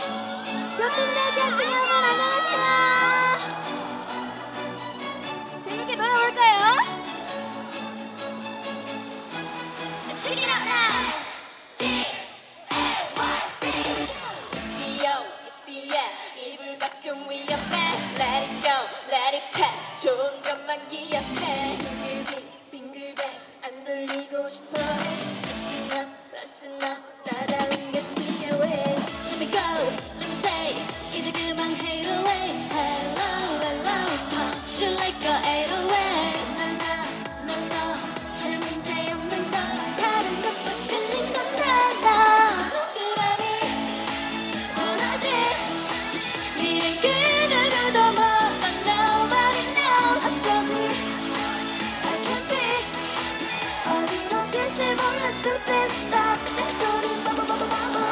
교통대학생 여러분 안녕하세요. 재밌게 놀아볼까요? Check it out now. 이불 밖은 위험해. Let it go, let it pass. 좋은 것만 기억해. 빙글빙글 안 돌리고 싶어. Listen up, listen up. 따라온 게 필요해. Let me go, let me say. 이제 그만 hate away. Hello, hello. Punch you like a 808. 너 잘 문제 없는 너. 다른 것도 틀린 건 나다. 동그라미 원하지. 미래 그 누구도 몰라. Nobody knows. 어쩌지 I can't be. 어디로 튈지 몰라. Stupid stop. 내 소리 바보바보바보.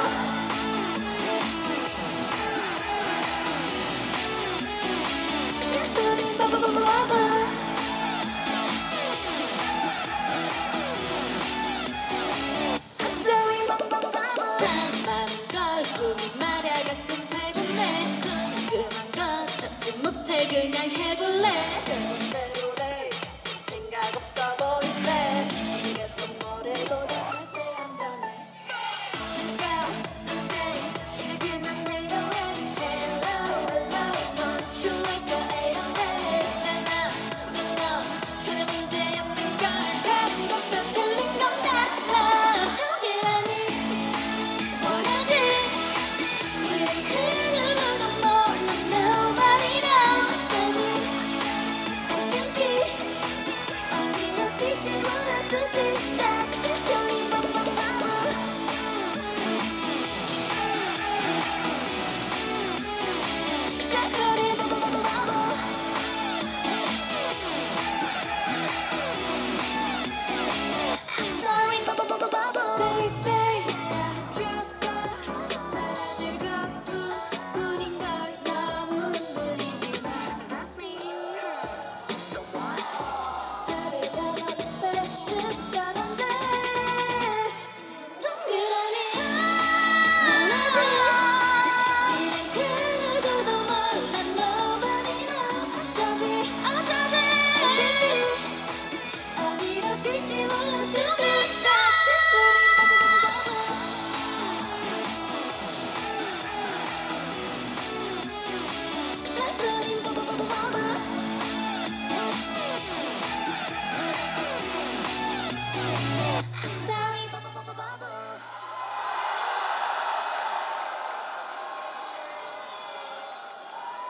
내 소리 바보바보바보. I'm sorry 바보바보바보. 참아